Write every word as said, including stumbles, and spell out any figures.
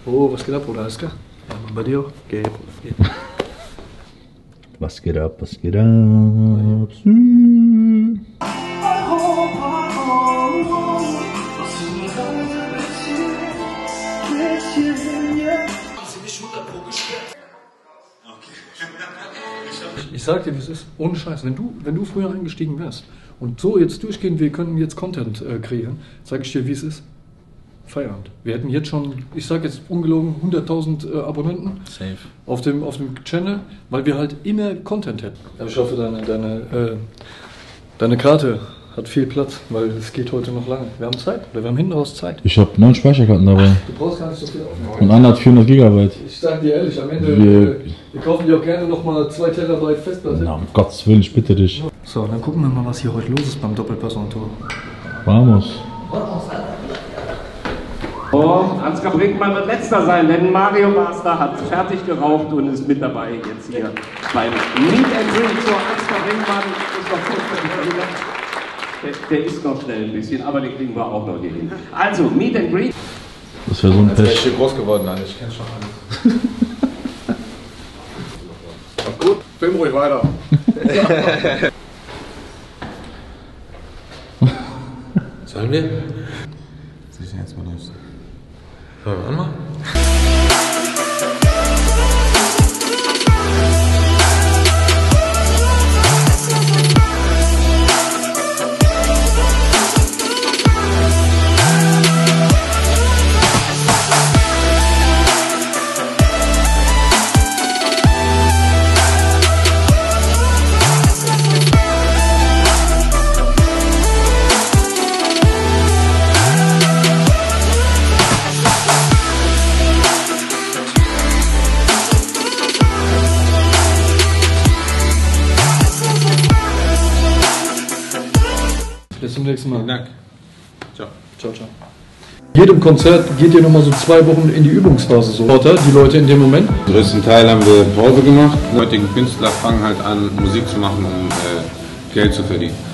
Oh, was geht ab, Bruder? Alles klar? Ja, bei dir auch? Geh, Bruder, geh. Was geht ab, was geht ab? Ich sag dir, wie es ist, ohne Scheiß, wenn du, wenn du früher eingestiegen wärst und so jetzt durchgehen, wir könnten jetzt Content äh, kreieren, sag ich dir, wie es ist. Feierabend. Wir hätten jetzt schon, ich sag jetzt ungelogen, hunderttausend äh, Abonnenten Safe. Auf, dem, auf dem Channel, weil wir halt immer Content hätten. Aber ich hoffe, deine, deine, äh, deine Karte hat viel Platz, weil es geht heute noch lange. Wir haben Zeit, oder wir haben hinten raus Zeit. Ich habe neun Speicherkarten dabei. Du brauchst gar nicht so viel aufnehmen. Und einer hat vierhundert Gigabyte. Ich sag dir ehrlich, am Ende, Wir, äh, wir kaufen dir auch gerne nochmal zwei Terabyte Festplatte. na, um Gottes Willen, ich bitte dich. So, dann gucken wir mal, was hier heute los ist beim Doppelpass-on-Tour. Vamos. Oh, Ansgar Brinkmann wird letzter sein, denn Mario Master hat fertig geraucht und ist mit dabei jetzt hier beim Meet and Drink. So, Ansgar Brinkmann ist noch kurz der, der ist noch schnell ein bisschen, aber den kriegen wir auch noch hier hin. Also, Meet and Drink. Das wäre so ein Jetzt wäre ich Pech. hier groß geworden, nein, ich kenne schon alles. Ach gut, film ruhig weiter. Sollen wir? Sich jetzt mal durch. Sollen wir anmachen? Bis zum nächsten Mal. Vielen Dank. Ciao. Ciao, ciao. Jedem Konzert geht ihr nochmal so zwei Wochen in die Übungsphase so. Oder die Leute in dem Moment? Zum größten Teil haben wir Pause gemacht. Die heutigen Künstler fangen halt an, Musik zu machen, um äh, Geld zu verdienen.